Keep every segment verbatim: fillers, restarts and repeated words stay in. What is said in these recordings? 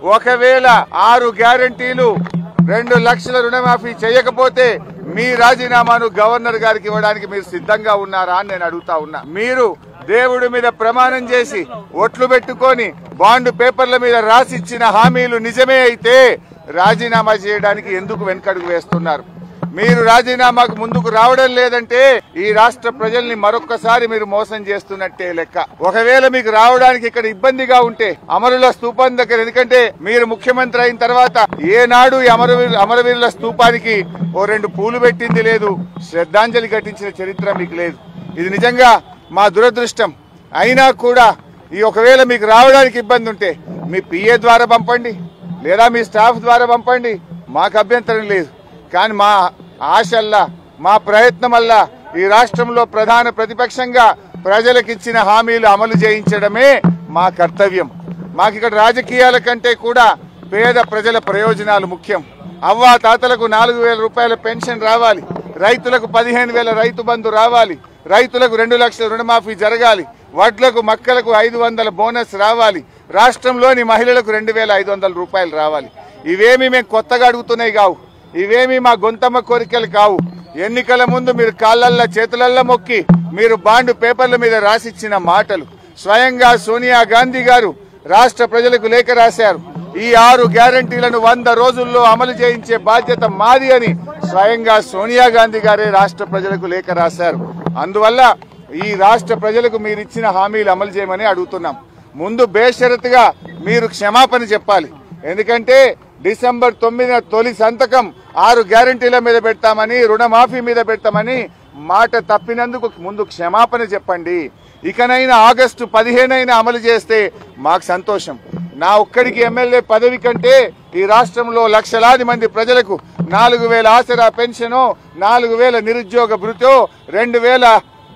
ఒకవేళ ఆరు గ్యారంటీలు రెండు లక్షల రుణమాఫీ చేయకపోతే మీ రాజీనామాను గవర్నర్ గారికి ఇవ్వడానికి మీరు సిద్ధంగా ఉన్నారా అని నేను అడుగుతా ఉన్నా. మీరు దేవుడి మీద ప్రమాణం చేసి ఒట్లు పెట్టుకొని బాండ్ పేపర్ల మీద రాసిచ్చిన హామీలు నిజమే అయితే రాజీనామా చేయడానికి ఎందుకు వెనకడుగు వేస్తున్నారు? మీరు రాజీనామాకు ముందుకు రావడం లేదంటే ఈ రాష్ట్ర ప్రజల్ని మరొక్కసారి మీరు మోసం చేస్తున్నట్టే లెక్క. ఒకవేళ మీకు రావడానికి ఇక్కడ ఇబ్బందిగా ఉంటే అమరుల స్తూపం దగ్గర, ఎందుకంటే మీరు ముఖ్యమంత్రి అయిన తర్వాత ఏనాడు ఈ అమరవీరు అమరవీరుల స్తూపానికి ఓ రెండు పూలు పెట్టింది లేదు, శ్రద్ధాంజలి ఘటించిన చరిత్ర మీకు లేదు. ఇది నిజంగా మా దురదృష్టం. అయినా కూడా ఈ ఒకవేళ మీకు రావడానికి ఇబ్బంది ఉంటే మీ పిఏ ద్వారా పంపండి, లేదా మీ స్టాఫ్ ద్వారా పంపండి, మాకు అభ్యంతరం లేదు. కానీ మా ఆశల్లా, మా ప్రయత్నం వల్ల ఈ రాష్ట్రంలో ప్రధాన ప్రతిపక్షంగా ప్రజలకిచ్చిన హామీలు అమలు చేయించడమే మా కర్తవ్యం. మాకు ఇక్కడ రాజకీయాల కంటే కూడా పేద ప్రజల ప్రయోజనాలు ముఖ్యం. అవ్వా తాతలకు నాలుగు వేల రూపాయల పెన్షన్ రావాలి, రైతులకు పదిహేను వేల రైతు బంధు రావాలి, రైతులకు రెండు లక్షల రుణమాఫీ జరగాలి, వడ్లకు మక్కలకు ఐదు వందల బోనస్ రావాలి, రాష్ట్రంలోని మహిళలకు రెండు వేల ఐదు వందల రూపాయలు రావాలి. ఇవేమి మేము కొత్తగా అడుగుతున్నాయి కావు, ఇవేమి మా గొంతమ్మ కోరికలు కావు. ఎన్నికల ముందు మీరు కాళ్ళల్లా చేతులల్లా మొక్కి మీరు బాండ్ పేపర్ల మీద రాసిచ్చిన మాటలు. స్వయంగా సోనియా గాంధీ గారు రాష్ట్ర ప్రజలకు లేఖ రాశారు. ఈ ఆరు గ్యారంటీలను వంద రోజుల్లో అమలు చేయించే బాధ్యత మాది అని స్వయంగా సోనియా గాంధీ గారే రాష్ట్ర ప్రజలకు లేఖ రాశారు. అందువల్ల ఈ రాష్ట్ర ప్రజలకు మీరు ఇచ్చిన హామీలు అమలు చేయమని అడుగుతున్నాం. ముందు బేషరతుగా మీరు క్షమాపణ చెప్పాలి. ఎందుకంటే డిసెంబర్ తొమ్మిదిన తొలి సంతకం ఆరు గ్యారంటీల మీద పెడతామని, రుణమాఫీ మీద పెడతామని మాట తప్పినందుకు ముందు క్షమాపణ చెప్పండి. ఇకనైనా ఆగస్టు పదిహేనైనా అమలు చేస్తే మాకు సంతోషం. నా ఒక్కడికి ఎమ్మెల్యే పదవి కంటే ఈ రాష్ట్రంలో లక్షలాది మంది ప్రజలకు నాలుగు వేల ఆసరా పెన్షనో, నాలుగు వేల నిరుద్యోగ భృతో, రెండు వేల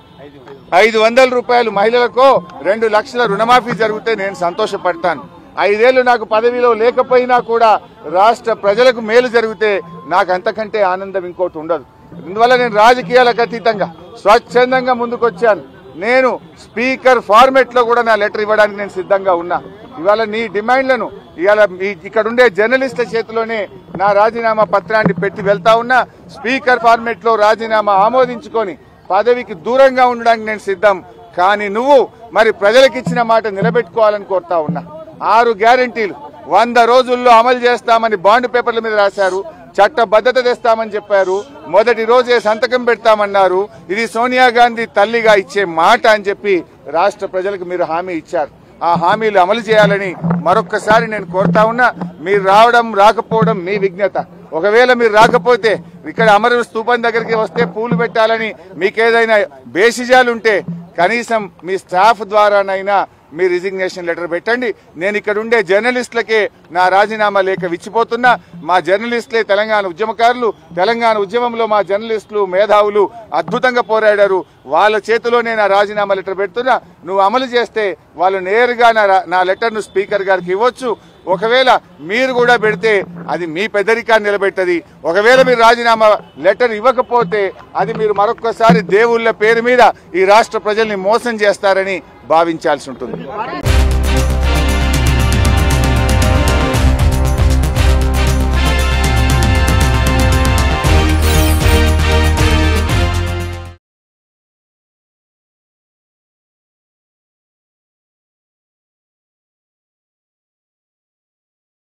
ఐదు వందల రూపాయలు మహిళలకు, రెండు లక్షల రుణమాఫీ జరిగితే నేను సంతోషపడతాను. ఐదేళ్లు నాకు పదవిలో లేకపోయినా కూడా రాష్ట్ర ప్రజలకు మేలు జరిగితే నాకు అంతకంటే ఆనందం ఇంకోటి ఉండదు. అందువల్ల నేను రాజకీయాలకు అతీతంగా స్వచ్ఛందంగా ముందుకొచ్చాను. నేను స్పీకర్ ఫార్మెట్ లో కూడా నా లెటర్ ఇవ్వడానికి నేను సిద్ధంగా ఉన్నా. ఇవాళ నీ డిమాండ్లను ఇవాళ ఇక్కడ ఉండే జర్నలిస్టుల చేతిలోనే నా రాజీనామా పత్రాన్ని పెట్టి వెళ్తా ఉన్నా. స్పీకర్ ఫార్మెట్ లో రాజీనామా ఆమోదించుకొని పదవికి దూరంగా ఉండడానికి నేను సిద్ధం. కానీ నువ్వు మరి ప్రజలకు ఇచ్చిన మాట నిలబెట్టుకోవాలని కోరుతా ఉన్నా. ఆరు గ్యారంటీలు వంద రోజుల్లో అమలు చేస్తామని బాండ్ పేపర్ల మీద రాశారు, చట్టబద్ధత తెస్తామని చెప్పారు, మొదటి రోజే సంతకం పెడతామన్నారు. ఇది సోనియా గాంధీ తల్లిగా ఇచ్చే మాట అని చెప్పి రాష్ట్ర ప్రజలకు మీరు హామీ ఇచ్చారు. ఆ హామీలు అమలు చేయాలని మరొక్కసారి నేను కోరుతా ఉన్నా. మీరు రావడం రాకపోవడం మీ విజ్ఞత. ఒకవేళ మీరు రాకపోతే ఇక్కడ అమర స్తూపం దగ్గరికి వస్తే పూలు పెట్టాలని మీకేదైనా బేసిజాలుంటే కనీసం మీ స్టాఫ్ ద్వారానైనా మీ రిజిగ్నేషన్ లెటర్ పెట్టండి. నేను ఇక్కడ ఉండే జర్నలిస్టులకే నా రాజీనామా లేఖ విచ్చిపోతున్నా. మా జర్నలిస్టులే తెలంగాణ ఉద్యమకారులు. తెలంగాణ ఉద్యమంలో మా జర్నలిస్టులు మేధావులు అద్భుతంగా పోరాడారు. వాళ్ళ చేతిలోనే నా రాజీనామా లెటర్ పెడుతున్నా. నువ్వు అమలు చేస్తే వాళ్ళు నేరుగా నా లెటర్ను స్పీకర్ గారికి ఇవ్వచ్చు. ఒకవేళ మీరు కూడా పెడితే అది మీ పెద్దరికాన్ని నిలబెట్టది. ఒకవేళ మీరు రాజీనామా లెటర్ ఇవ్వకపోతే అది మీరు మరొక్కసారి దేవుళ్ళ పేరు మీద ఈ రాష్ట్ర ప్రజల్ని మోసం చేస్తారని భావించాల్సి ఉంటుంది.